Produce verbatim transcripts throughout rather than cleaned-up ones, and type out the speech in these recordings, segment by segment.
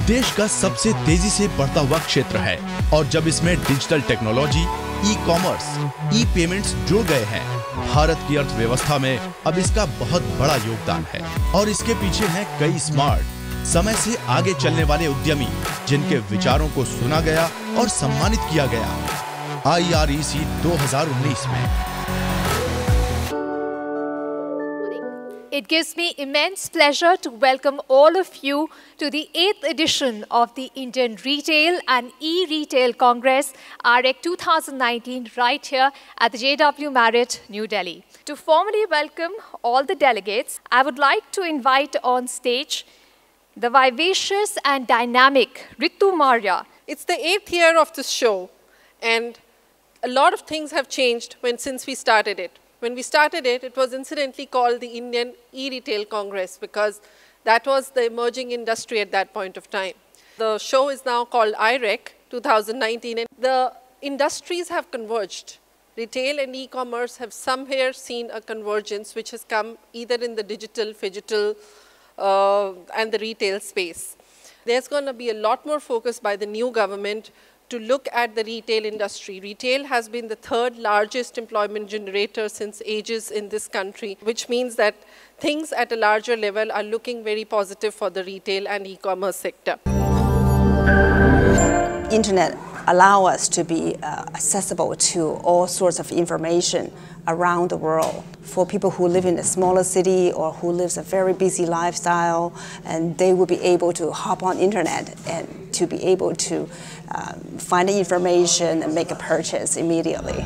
देश का सबसे तेजी से बढ़ता हुआ क्षेत्र है और जब इसमें digital technology, e commerce, e payments जुड़ गए हैं, भारत की अर्थव्यवस्था में अब इसका बहुत बड़ा योगदान है। और इसके पीछे हैं कई स्मार्ट, समय से आगे चलने वाले उद्यमी, जिनके विचारों को सुना गया और सम्मानित किया गया आई आर ई सी दो हज़ार उन्नीस में। It gives me immense pleasure to welcome all of you to the eighth edition of the Indian Retail and E-Retail Congress, IReC twenty nineteen, right here at the J W Marriott, New Delhi. To formally welcome all the delegates, I would like to invite on stage the vivacious and dynamic Ritu Maurya. It's the eighth year of this show, and a lot of things have changed when, since we started it. When we started it, it was incidentally called the Indian E-Retail Congress because that was the emerging industry at that point of time. The show is now called IReC twenty nineteen, and the industries have converged. Retail and e-commerce have somewhere seen a convergence which has come either in the digital, phygital, uh, and the retail space. There's going to be a lot more focus by the new government to look at the retail industry. Retail has been the third largest employment generator since ages in this country, which means that things at a larger level are looking very positive for the retail and e-commerce sector. Internet allow us to be uh, accessible to all sorts of information around the world. For people who live in a smaller city or who lives a very busy lifestyle, and they will be able to hop on internet and to be able to um, find the information and make a purchase immediately.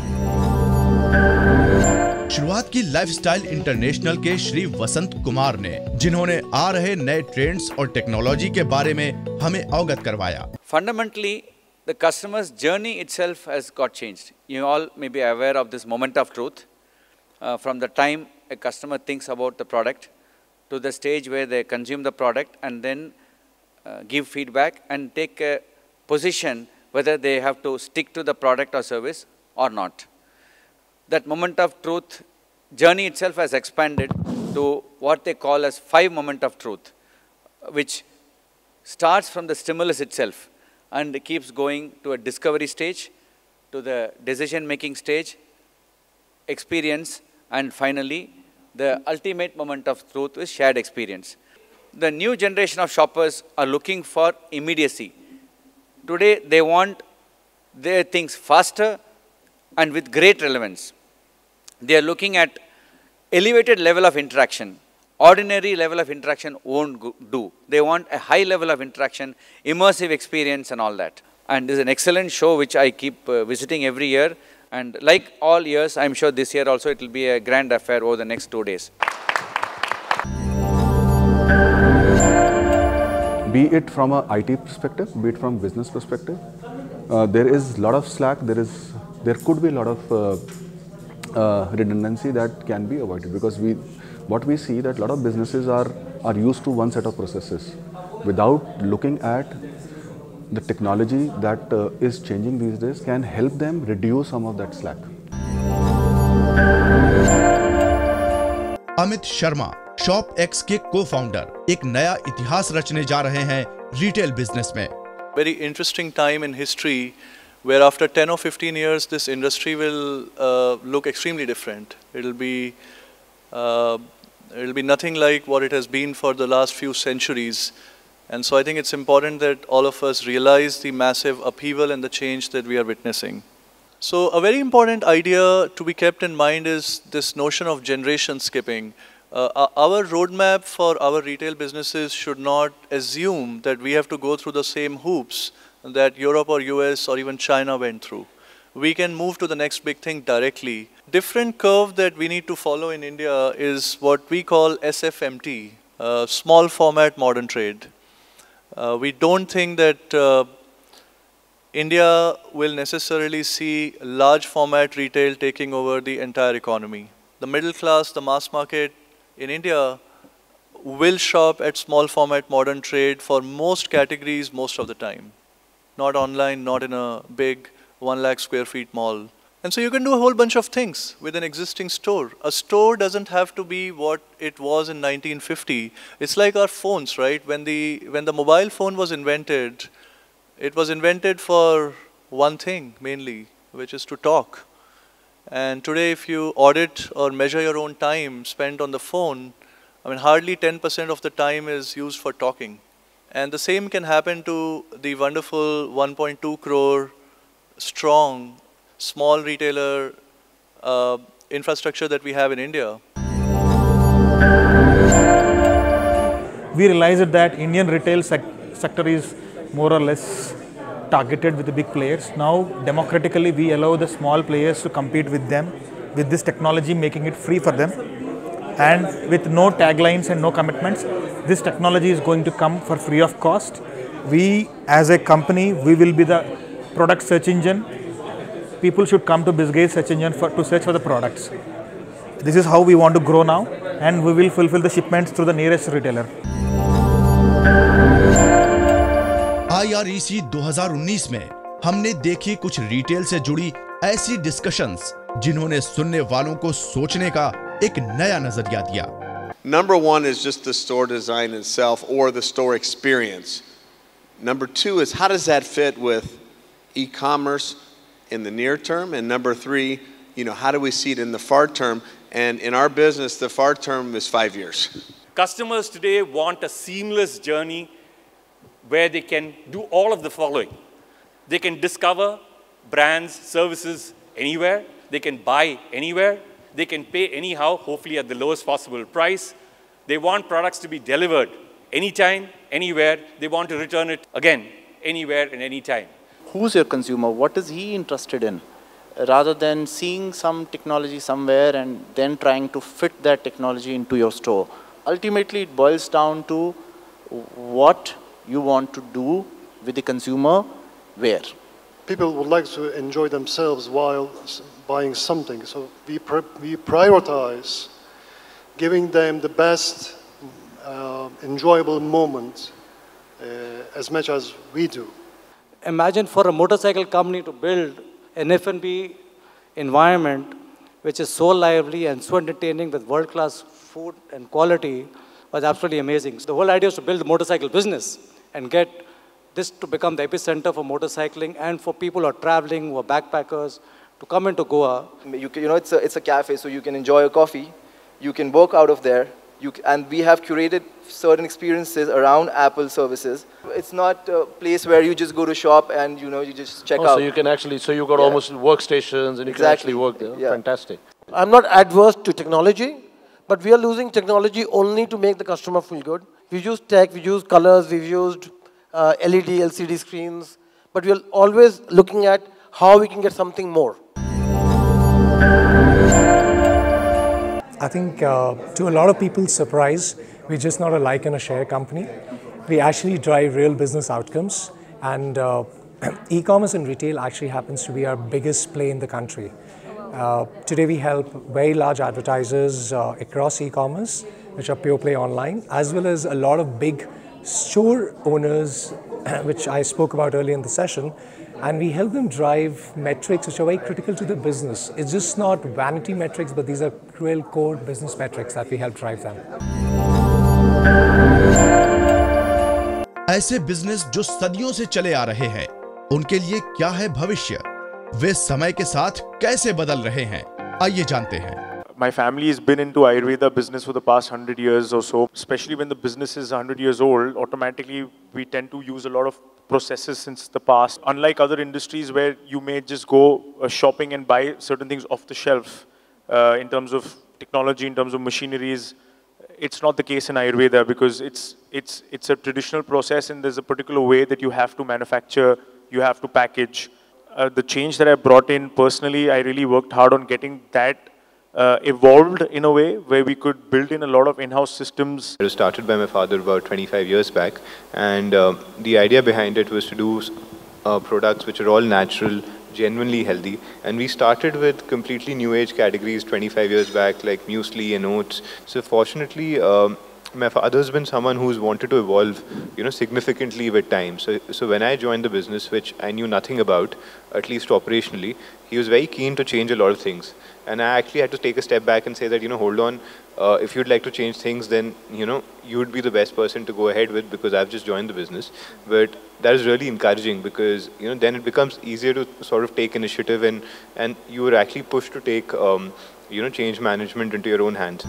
शुरुआत की lifestyle international के श्री वसंत कुमार ने, जिन्होंने आ रहे नए trends और technology के बारे में हमें अवगत करवाया। Fundamentally, the customer's journey itself has got changed. You all may be aware of this moment of truth. Uh, from the time a customer thinks about the product to the stage where they consume the product and then uh, give feedback and take a position whether they have to stick to the product or service or not. That moment of truth journey itself has expanded to what they call as five moment of truth, which starts from the stimulus itself and keeps going to a discovery stage, to the decision-making stage, experience, and finally, the ultimate moment of truth is shared experience. The new generation of shoppers are looking for immediacy. Today, they want their things faster and with great relevance. They are looking at elevated level of interaction. Ordinary level of interaction won't do. They want a high level of interaction, immersive experience and all that. And this is an excellent show which I keep uh, visiting every year. And like all years, I'm sure this year also it will be a grand affair over the next two days. Be it from a I T perspective, be it from business perspective, uh, there is a lot of slack, there is, there could be a lot of uh, uh, redundancy that can be avoided, because we, what we see that a lot of businesses are, are used to one set of processes without looking at the technology that uh, is changing these days can help them reduce some of that slack. Amit Sharma, शॉपएक्स के cofounder, एक नया इतिहास रचने जा रहे हैं retail business में। Very interesting time in history where after ten or fifteen years this industry will uh, look extremely different. It'll be uh, it'll be nothing like what it has been for the last few centuries. And so I think it's important that all of us realize the massive upheaval and the change that we are witnessing. So a very important idea to be kept in mind is this notion of generation skipping. Uh, our roadmap for our retail businesses should not assume that we have to go through the same hoops that Europe or U S or even China went through. We can move to the next big thing directly. Different curve that we need to follow in India is what we call S F M T, uh, small format modern trade. Uh, we don't think that uh, India will necessarily see large format retail taking over the entire economy. The middle class, the mass market in India will shop at small format modern trade for most categories most of the time. Not online, not in a big one lakh square feet mall. And so you can do a whole bunch of things with an existing store. A store doesn't have to be what it was in nineteen fifty. It's like our phones, right? When the, when the mobile phone was invented, it was invented for one thing mainly, which is to talk. And today if you audit or measure your own time spent on the phone, I mean hardly ten percent of the time is used for talking. And the same can happen to the wonderful one point two crore strong small retailer uh, infrastructure that we have in India. We realized that Indian retail sec sector is more or less targeted with the big players. Now, democratically, we allow the small players to compete with them, with this technology, making it free for them. And with no taglines and no commitments, this technology is going to come for free of cost. We, as a company, we will be the product search engine. People should come to BizGate search engine for, to search for the products. This is how we want to grow now, and we will fulfill the shipments through the nearest retailer. I R E C दो हज़ार उन्नीस में हमने देखी कुछ retail से जुड़ी ऐसी डिस्कशंस जिन्होंने सुनने वालों को सोचने का एक नया नजरिया दिया. Number one is just the store design itself or the store experience. Number two is how does that fit with e-commerce in the near term? And number three, you know, how do we see it in the far term? And in our business, the far term is five years. Customers today want a seamless journey where they can do all of the following. They can discover brands, services anywhere. They can buy anywhere. They can pay anyhow, hopefully at the lowest possible price. They want products to be delivered anytime, anywhere. They want to return it again, anywhere and anytime. Who's your consumer? What is he interested in? Rather than seeing some technology somewhere and then trying to fit that technology into your store. Ultimately, it boils down to what you want to do with the consumer, where. People would like to enjoy themselves while buying something, so we, pr we prioritize giving them the best uh, enjoyable moment uh, as much as we do. Imagine for a motorcycle company to build an F and B environment which is so lively and so entertaining with world-class food and quality was absolutely amazing. So the whole idea is to build the motorcycle business and get this to become the epicenter for motorcycling and for people who are traveling, who are backpackers, to come into Goa. You, can, you know, it's a, it's a cafe, so you can enjoy a coffee, you can work out of there, you, and we have curated certain experiences around Apple services. It's not a place where you just go to shop and, you know, you just check oh, out. So you can actually, so you've got yeah. almost workstations and you exactly. can actually work there. Yeah. Fantastic. I'm not adverse to technology, but we are using technology only to make the customer feel good. We've used tech, we've used colors, we've used uh, L E D, L C D screens, but we are always looking at how we can get something more. I think uh, to a lot of people's surprise, we're just not a like and a share company. We actually drive real business outcomes, and uh, e-commerce and retail actually happens to be our biggest play in the country. Uh, today we help very large advertisers uh, across e-commerce, which are pure play online, as well as a lot of big store owners, which I spoke about earlier in the session, and we help them drive metrics which are very critical to the business. It's just not vanity metrics, but these are real core business metrics that we help drive them. ऐसे business जो सदियों से चले आ रहे हैं, उनके लिए क्या है भविष्य? वे समय के साथ कैसे बदल रहे हैं? आइए जानते हैं. My family has been into Ayurveda business for the past hundred years or so. Especially when the business is hundred years old, automatically we tend to use a lot of processes since the past. Unlike other industries where you may just go uh, shopping and buy certain things off the shelf, uh, in terms of technology, in terms of machineries, it's not the case in Ayurveda because it's it's it's a traditional process and there's a particular way that you have to manufacture, you have to package. Uh, the change that I brought in personally, I really worked hard on getting that Uh, evolved in a way where we could build in a lot of in-house systems. It was started by my father about twenty-five years back, and uh, the idea behind it was to do uh, products which are all natural, genuinely healthy, and we started with completely new age categories twenty-five years back, like muesli and oats. So fortunately, um, my father's been someone who's wanted to evolve, you know, significantly with time. So, so when I joined the business, which I knew nothing about, at least operationally, he was very keen to change a lot of things. And I actually had to take a step back and say that, you know, hold on, uh, if you'd like to change things, then, you know, you would be the best person to go ahead with, because I've just joined the business. But that is really encouraging, because, you know, then it becomes easier to sort of take initiative, and, and you are actually pushed to take, um, you know, change management into your own hands.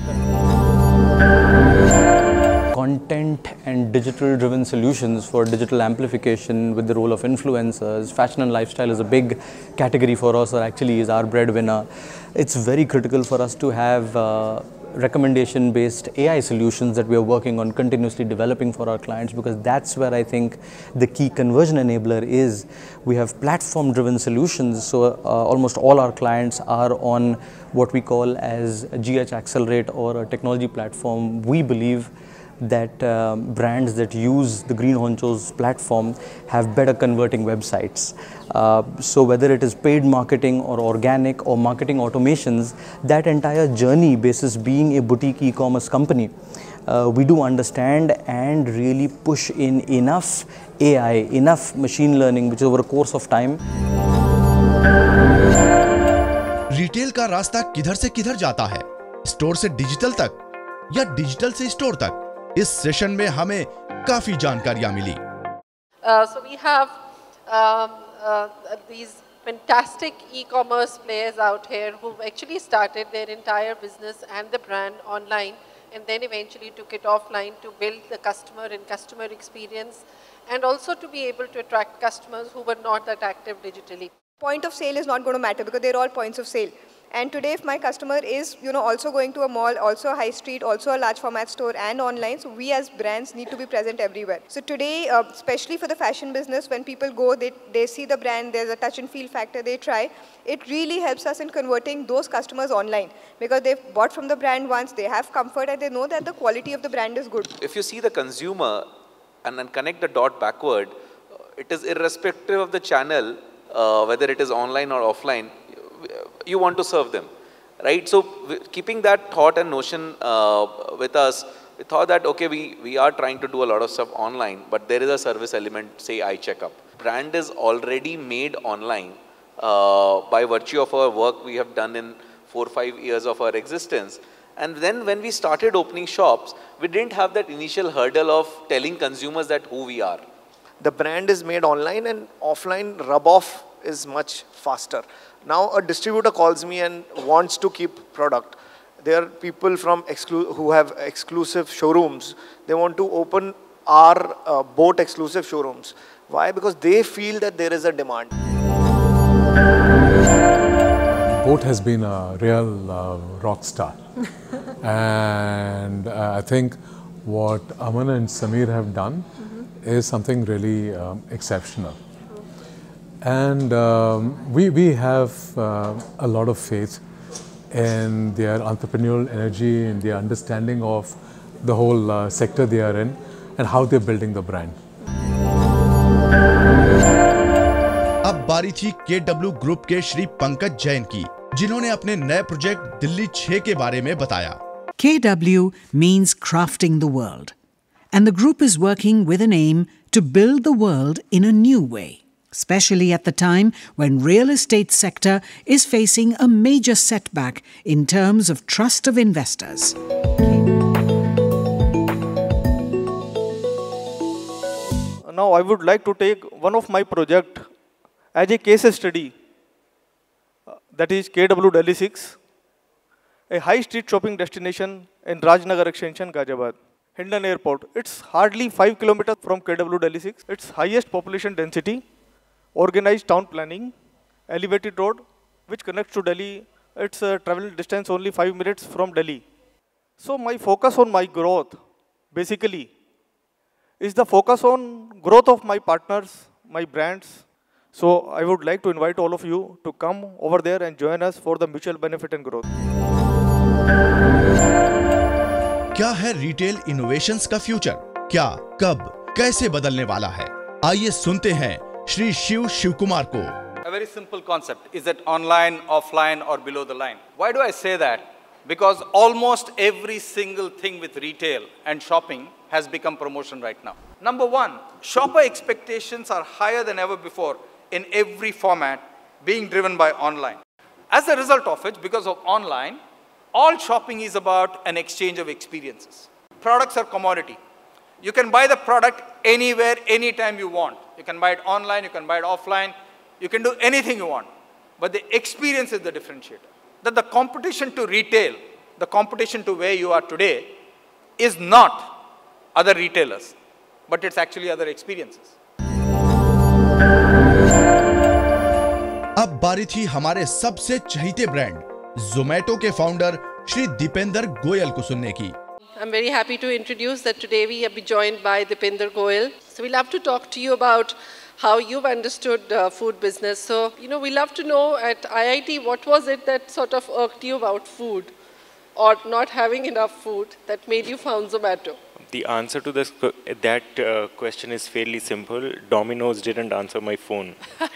Content and digital driven solutions for digital amplification with the role of influencers. Fashion and lifestyle is a big category for us, or actually is our breadwinner. It's very critical for us to have uh, recommendation based A I solutions that we are working on continuously developing for our clients, because that's where I think the key conversion enabler is. We have platform driven solutions, so uh, almost all our clients are on what we call as a G H Accelerate or a technology platform. We believe that uh, brands that use the Green Honchos platform have better converting websites. Uh, so whether it is paid marketing or organic or marketing automations, that entire journey basis being a boutique e-commerce company, uh, we do understand and really push in enough A I, enough machine learning, which over a course of time. Retail का रास्ता किधर से किधर जाता है, store से digital तक या डिजिटल से स्टोर तक? इस सेशन में हमें काफी जानकारियां मिली। Uh, so we have um, uh, these fantastic e-commerce players out here who've actually started their entire business and the brand online, and then eventually took it offline to build the customer and customer experience, and also to be able to attract customers who were not that active digitally. Point of sale is not going to matter because they're all points of sale. And today, if my customer is, you know, also going to a mall, also a high street, also a large format store and online, so we as brands need to be present everywhere. So today, uh, especially for the fashion business, when people go, they, they see the brand, there's a touch and feel factor, they try, it really helps us in converting those customers online, because they've bought from the brand once, they have comfort, and they know that the quality of the brand is good. If you see the consumer and then connect the dot backward, it is irrespective of the channel, uh, whether it is online or offline, you want to serve them, right? So keeping that thought and notion uh, with us, we thought that, okay, we, we are trying to do a lot of stuff online, but there is a service element, say iCheckup. Brand is already made online uh, by virtue of our work we have done in four or five years of our existence. And then when we started opening shops, we didn't have that initial hurdle of telling consumers that who we are. The brand is made online, and offline rub-off is much faster. Now a distributor calls me and wants to keep product. There are people from exclu who have exclusive showrooms. They want to open our uh, boat exclusive showrooms. Why? Because they feel that there is a demand. Boat has been a real uh, rock star. And uh, I think what Aman and Samir have done mm-hmm. is something really um, exceptional. And um, we, we have uh, a lot of faith in their entrepreneurial energy and their understanding of the whole uh, sector they are in and how they're building the brand. अब बारी थी के W group के श्री पंकज जैन की, जिन्होंने अपने नए project Delhi छह के बारे में बताया। K W means crafting the world, and the group is working with an aim to build the world in a new way, especially at the time when real estate sector is facing a major setback in terms of trust of investors. Now I would like to take one of my project as a case study, uh, that is K W Delhi six, a high street shopping destination in Rajnagar Extension, Ghaziabad. Hindon Airport. It's hardly five kilometers from K W Delhi six. It's highest population density, organized town planning, elevated road, which connects to Delhi. It's a travel distance only five minutes from Delhi. So my focus on my growth, basically, is the focus on growth of my partners, my brands. So I would like to invite all of you to come over there and join us for the mutual benefit and growth. क्या है retail innovations का future? क्या, कब, कैसे बदलने वाला है? आइए सुनते हैं श्री शिव शिवकुमार को। A very simple concept. Is it online, offline, or below the line? Why do I say that? because almost every single thing with retail and shopping has become promotion right now. Number one, shopper expectations are higher than ever before in every format being driven by online. As a result of it, because of online, all shopping is about an exchange of experiences. Products are commodity. You can buy the product anywhere, anytime you want. You can buy it online, you can buy it offline, you can do anything you want. But the experience is the differentiator. That the competition to retail, the competition to where you are today, is not other retailers, but it's actually other experiences. अब बारी थी हमारे सबसे चहीते brand Zomato के founder Shri Dipendra Goyal को सुनने की। I'm very happy to introduce that today we have been joined by Dipender Goyal. So we love to talk to you about how you've understood uh, food business. So, you know, we love to know at I I T, what was it that sort of irked you about food or not having enough food that made you found Zomato? The answer to this, that uh, question is fairly simple. Domino's didn't answer my phone.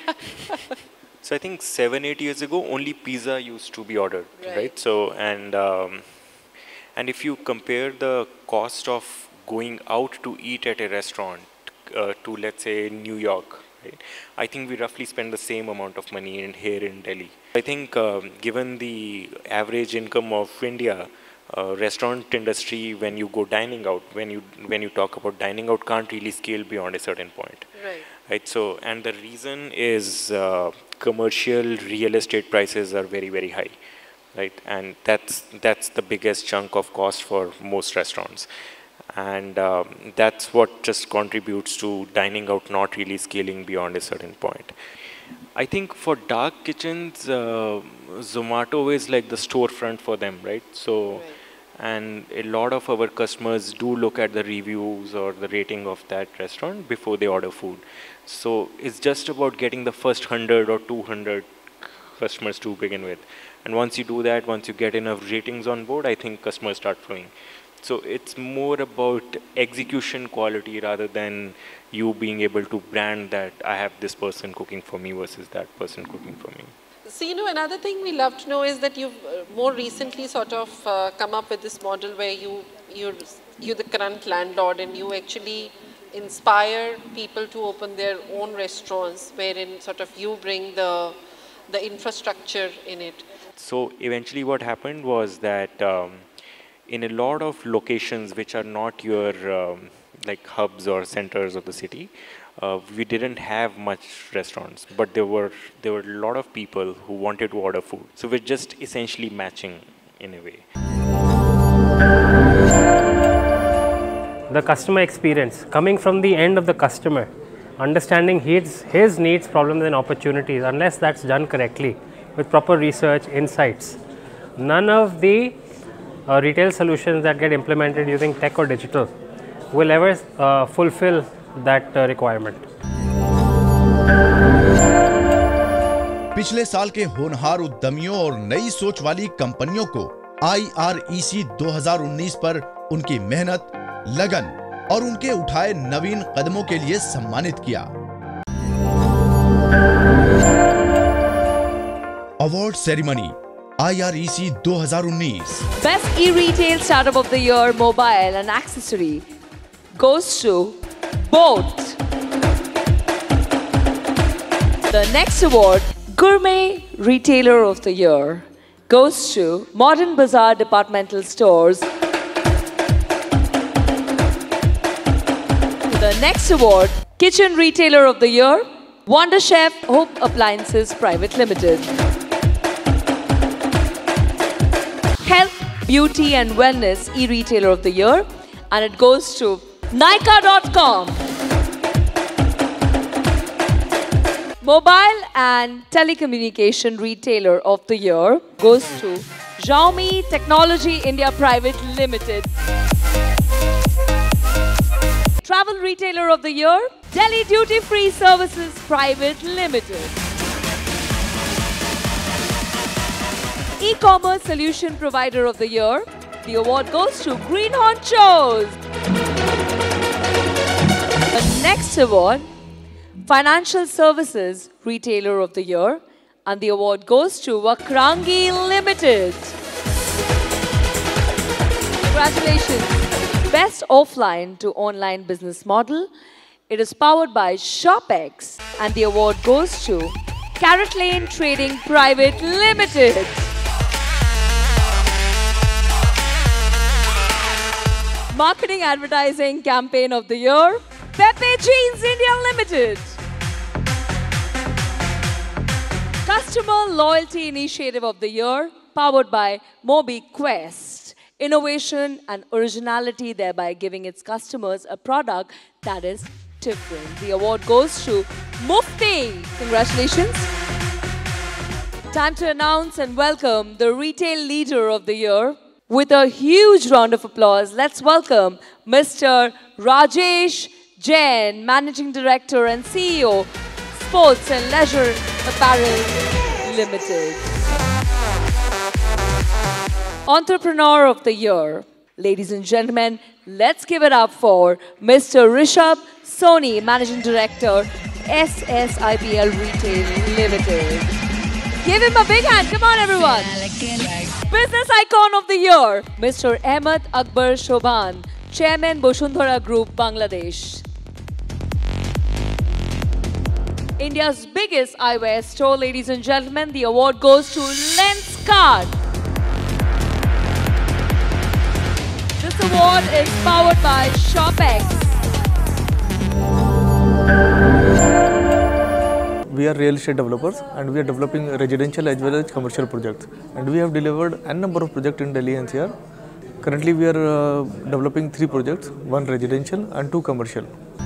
So I think seven, eight years ago, only pizza used to be ordered, right? right? So, and, um, and if you compare the cost of going out to eat at a restaurant uh, to, let's say, New York, right? I think we roughly spend the same amount of money in, here in Delhi. I think um, given the average income of India, uh, restaurant industry, when you go dining out, when you, when you talk about dining out, can't really scale beyond a certain point. Right. Right, so, and the reason is uh, commercial real estate prices are very, very high, right? And that's, that's the biggest chunk of cost for most restaurants. And um, that's what just contributes to dining out not really scaling beyond a certain point. I think for dark kitchens, uh, Zomato is like the storefront for them, right? So, right. And a lot of our customers do look at the reviews or the rating of that restaurant before they order food. So it's just about getting the first one hundred or two hundred customers to begin with. And once you do that, once you get enough ratings on board, I think customers start flowing. So it's more about execution quality rather than you being able to brand that I have this person cooking for me versus that person cooking for me. So, you know, another thing we love to know is that you've uh, more recently sort of uh, come up with this model where you, you're, you're the current landlord and you actually inspire people to open their own restaurants wherein sort of you bring the, the infrastructure in it. So eventually what happened was that um, in a lot of locations which are not your um, like hubs or centers of the city, Uh, we didn't have much restaurants, but there were there were a lot of people who wanted to order food. So we're just essentially matching in a way. The customer experience, coming from the end of the customer, understanding his, his needs, problems and opportunities, unless that's done correctly with proper research, insights, none of the uh, retail solutions that get implemented using tech or digital will ever uh, fulfill that uh, requirement. पिछले साल के होनहार उद्यमियों और नई सोच वाली कंपनियों को आई आर ई सी दो हज़ार उन्नीस पर उनकी मेहनत, लगन और उनके उठाए नवीन कदमों के लिए सम्मानित किया। Award ceremony I R E C दो हज़ार उन्नीस। Best e-retail startup of the year, mobile and accessory goes to both. The next award, Gourmet Retailer of the Year, goes to Modern Bazaar Departmental Stores. The next award, Kitchen Retailer of the Year, Wonder Chef Home Appliances Private Limited. Health, Beauty and Wellness e-Retailer of the Year, and it goes to Nykaa dot com. Mobile and Telecommunication Retailer of the Year goes to Xiaomi Technology India Private Limited. Travel Retailer of the Year, Delhi Duty Free Services Private Limited. E-Commerce Solution Provider of the Year, the award goes to Green Honchos. The next award, Financial Services Retailer of the Year, and the award goes to Vakrangi Limited. Congratulations. Best offline to online business model. It is powered by ShopX and the award goes to Carrot Lane Trading Private Limited. Marketing Advertising Campaign of the Year, Pepe Jeans India Limited. Customer Loyalty Initiative of the Year, powered by MobiQuest. Innovation and originality, thereby giving its customers a product that is different. The award goes to Mufti. Congratulations. Time to announce and welcome the Retail Leader of the Year. With a huge round of applause, let's welcome Mister Rajesh Jain, Managing Director and C E O, Sports and Leisure Apparel Limited. Entrepreneur of the Year. Ladies and gentlemen, let's give it up for Mister Rishabh Soni, Managing Director, S S I P L Retail Limited. Give him a big hand, come on everyone. Business Icon of the Year, Mister Ahmed Akbar Shoban, Chairman Boshundhara Group, Bangladesh. India's biggest eyewear store, ladies and gentlemen, the award goes to Lenskart. This award is powered by ShopX. We are real estate developers and we are developing residential as well as commercial projects. And we have delivered a number of projects in Delhi N C R. Currently we are uh, developing three projects, one residential and two commercial.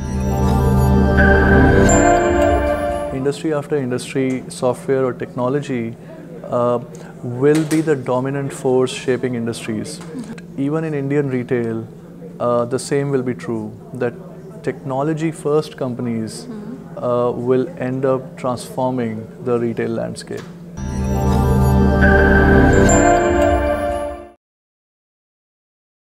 Industry after industry, software or technology uh, will be the dominant force shaping industries. Even in Indian retail, uh, the same will be true, that technology first companies uh, will end up transforming the retail landscape.